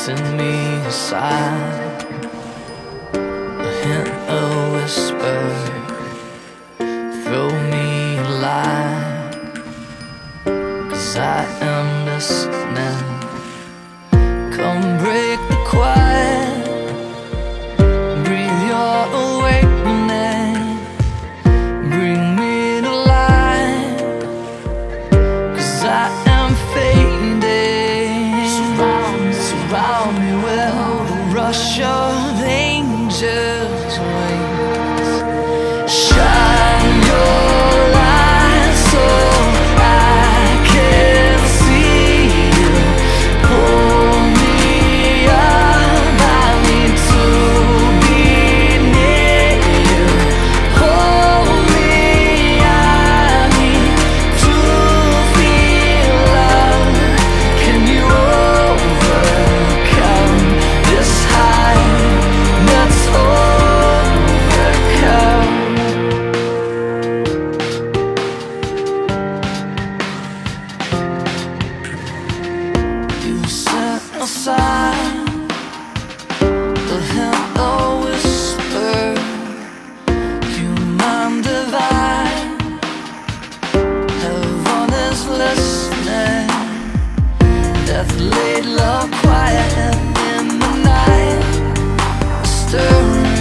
kissing me aside, a hint, a whisper, throw me a line, 'cause I am listening. Come break the quiet, breathe your awakening, bring me to life, 'cause I am fading. Surround me with the rush of angels' wings. Shine your light so I can see you. Pull me up, I need to be near you. Hold me, I need to feel love. Can you overcome this high that's overcome? You set aside the hint, the whisper, human divine. Heaven is listening. Death laid love quiet in the night, stirring